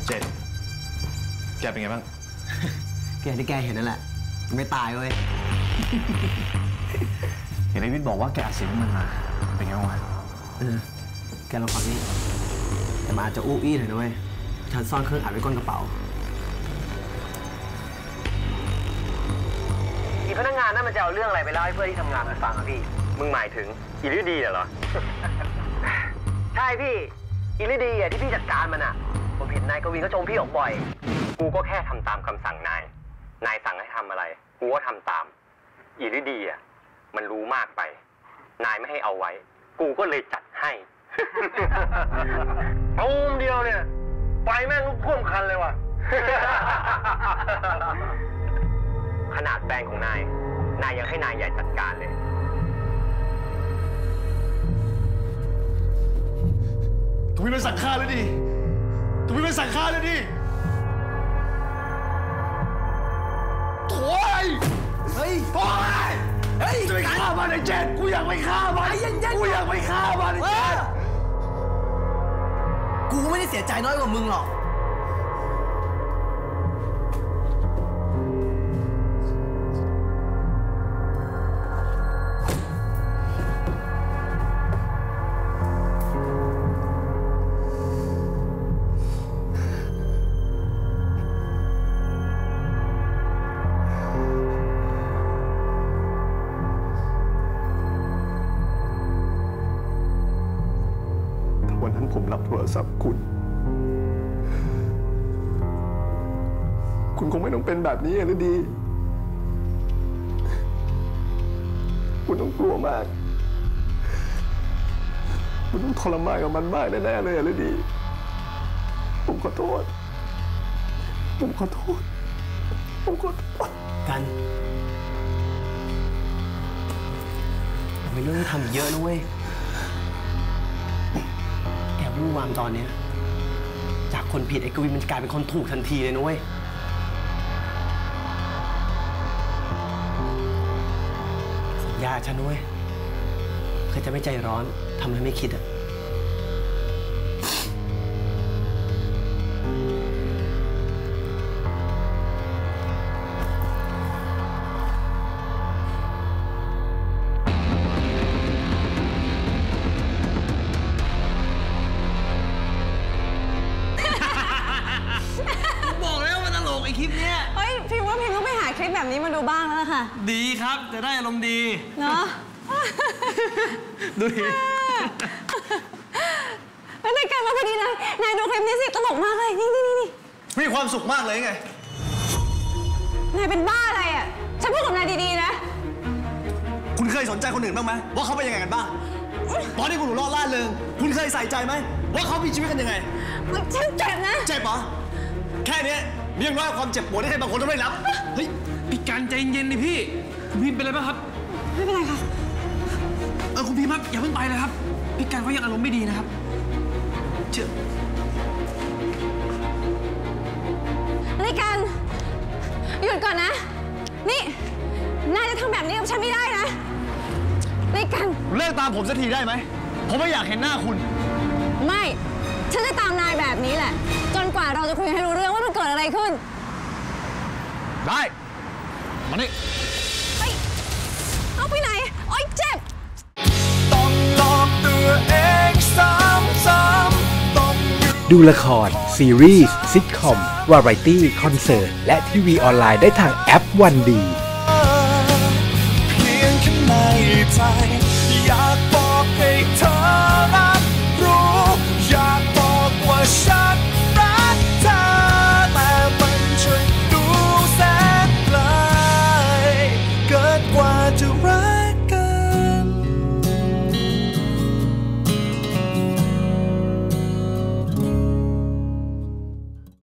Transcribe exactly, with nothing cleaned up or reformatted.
เจนแกเป็นไงบ้างแกที่แกเห็นนั่นแหละไม่ตายเว้ยเห็นไอ้วิทย์บอกว่าแกอัดเสียงมันมาเป็นไงบ้างวะเออแกลองฟังนี่แต่มาจะอู้อี้หน่อยนะเว้ยฉันซ่อนเครื่องอัดไว้ก้นกระเป๋าอีพนักงานนั่นมันจะเอาเรื่องอะไรไปเล่าให้เพื่อนที่ทำงานมันฟังอะพี่มึงหมายถึงอีฤดีเหรอใช่พี่อีฤดีอะที่พี่จัดการมันอะผมเห็นนายกวีก็ชมพี่ออกบ่อยกูก็แค่ทำตามคำสั่งนายนายสั่งให้ทำอะไรกูก็ทำตามอีฤดีอะมันรู้มากไปนายไม่ให้เอาไว้กูก็เลยจัดให้เอามุมเดียวเนี่ยไฟแม่งลุกท่วมคันเลยว่ะขนาดแบรนด์ของนายนายยังให้นายใหญ่จัดการเลยกูไม่เป็นสั่งฆ่าแล้วดิกูไม่เป็นสั่งฆ่าแล้วดิโถ่เฮ้ยโถ่เฮ้ยจะไปฆ่ามันไอ้เจนกูอยากไปฆ่ามันกูอยากไปฆ่ามันไอ้เจนกูไม่ได้เสียใจน้อยกว่ามึงหรอกวันนั้นผมรับโทรศัพท์คุณคุณคงไม่ต้องเป็นแบบนี้หรือดีคุณต้องกลัวมากคุณต้องทรมานกับมันมากแน่ๆเลยหรือดีผมขอโทษผมขอโทษผมขอโทษกันไม่เรื่องทำเยอะนะเว้ยรู้วางตอนนี้จากคนผิดไอ้กวินมันจะกลายเป็นคนถูกทันทีเลยนะเว้ยสัญญาฉันด้วยเคยจะไม่ใจร้อนทำอะไรไม่คิดอะไอคลิปเนี้ยเฮ้ยพิมว่าพิมต้องไปหาคลิปแบบนี้มาดูบ้างแล้วล่ะค่ะดีครับจะได้อารมณ์ดีเนาะดูดินายการมาพอดีเลยนายดูคลิปนี้สิตลกมากเลยนี่นี่นี่มีความสุขมากเลยไงนายเป็นบ้าอะไรอ่ะฉันพูดกับนายดีๆนะคุณเคยสนใจคนอื่นบ้างไหมว่าเขาเป็นยังไงกันบ้างตอนที่คุณหัวเราะล่าเริงคุณเคยใส่ใจไหมว่าเขามีชีวิตกันยังไงฉันเจ็บนะเจ็บเหรอแค่นี้เรียกว่าความเจ็บปวดที่ใครบางคนต้องไม่รับเฮ้ยพี่การใจเย็นๆดิพี่คุณพิมเป็นอะไรบ้างครับไม่เป็นไรครับเออคุณพิมครับอย่าเพิ่งไปเลยครับพี่การเขายังอารมณ์ไม่ดีนะครับเชื่อรายการหยุดก่อนนะนี่นายจะทำแบบนี้กับฉันไม่ได้นะรายการเลิกตามผมสักทีได้ไหมผมไม่อยากเห็นหน้าคุณไม่ฉันจะตามนายแบบนี้แหละจนกว่าเราจะคุยให้รู้เรื่องว่ามันเกิดอะไรขึ้นได้มานี่เฮ้ยเอาไปไหนโอ๊ยเจ็บต้องหลอกตัวเองซ้ำๆต้องดูละครซีรีส์ซิทคอมวาไรตี้คอนเสิร์ตและทีวีออนไลน์ได้ทางแอปวันดีเพียงแค่ในใจ